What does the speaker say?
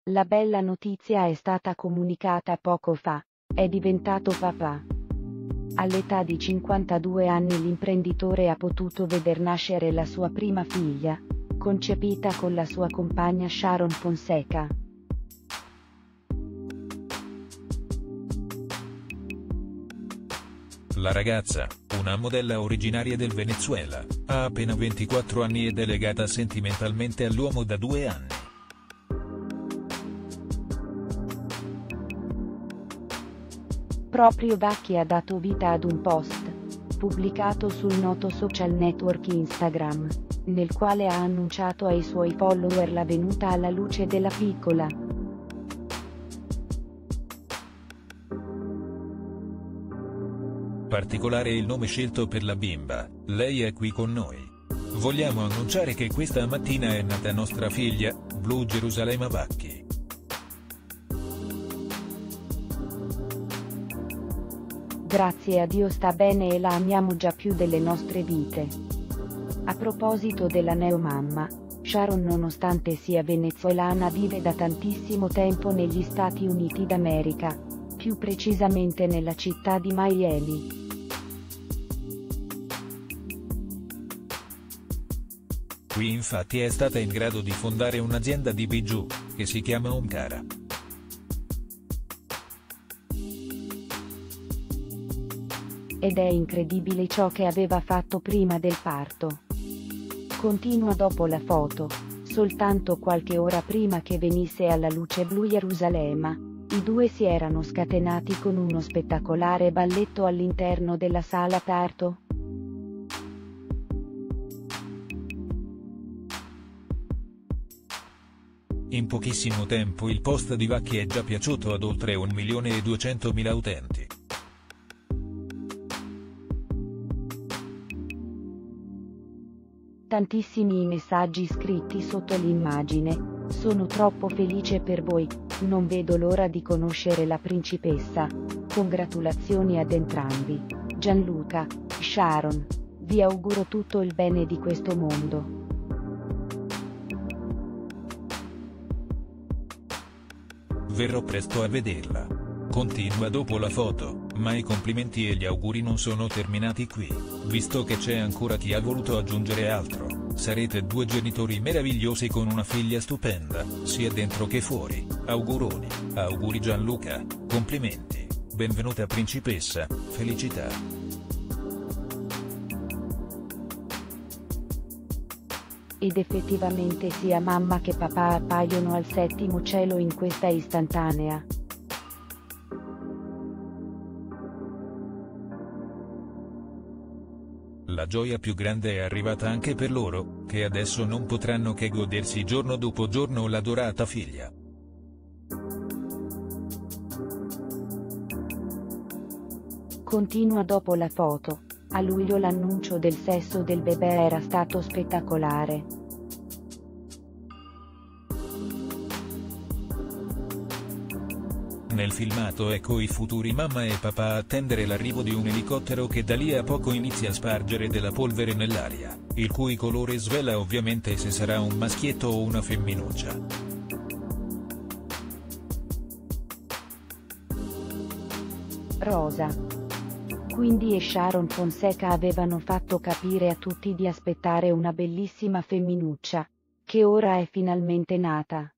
La bella notizia è stata comunicata poco fa. È diventato papà. All'età di 52 anni l'imprenditore ha potuto veder nascere la sua prima figlia, concepita con la sua compagna Sharon Fonseca. La ragazza, una modella originaria del Venezuela, ha appena 24 anni ed è legata sentimentalmente all'uomo da 2 anni. Proprio Vacchi ha dato vita ad un post, pubblicato sul noto social network Instagram, nel quale ha annunciato ai suoi follower la venuta alla luce della piccola. Particolare il nome scelto per la bimba, lei è qui con noi. Vogliamo annunciare che questa mattina è nata nostra figlia, Blu Gerusalemme Vacchi. Grazie a Dio sta bene e la amiamo già più delle nostre vite. A proposito della neomamma, Sharon nonostante sia venezuelana vive da tantissimo tempo negli Stati Uniti d'America, più precisamente nella città di Miami. Qui infatti è stata in grado di fondare un'azienda di bijou, che si chiama Omkara. Ed è incredibile ciò che aveva fatto prima del parto. Continua dopo la foto. Soltanto qualche ora prima che venisse alla luce Blu Gerusalemme, i due si erano scatenati con uno spettacolare balletto all'interno della sala parto. In pochissimo tempo il post di Vacchi è già piaciuto ad oltre 1.200.000 utenti. Tantissimi i messaggi scritti sotto l'immagine: sono troppo felice per voi, non vedo l'ora di conoscere la principessa, congratulazioni ad entrambi, Gianluca, Sharon, vi auguro tutto il bene di questo mondo. Verrò presto a vederla. Continua dopo la foto, ma i complimenti e gli auguri non sono terminati qui, visto che c'è ancora chi ha voluto aggiungere altro. Sarete 2 genitori meravigliosi con una figlia stupenda, sia dentro che fuori. Auguroni, auguri Gianluca, complimenti, benvenuta principessa, felicità. Ed effettivamente sia mamma che papà appaiono al settimo cielo in questa istantanea. La gioia più grande è arrivata anche per loro, che adesso non potranno che godersi giorno dopo giorno l'adorata figlia. Continua dopo la foto. A luglio l'annuncio del sesso del bebè era stato spettacolare. Nel filmato ecco i futuri mamma e papà attendere l'arrivo di un elicottero che da lì a poco inizia a spargere della polvere nell'aria, il cui colore svela ovviamente se sarà un maschietto o una femminuccia. Rosa. Quindi e Sharon Fonseca avevano fatto capire a tutti di aspettare una bellissima femminuccia, che ora è finalmente nata.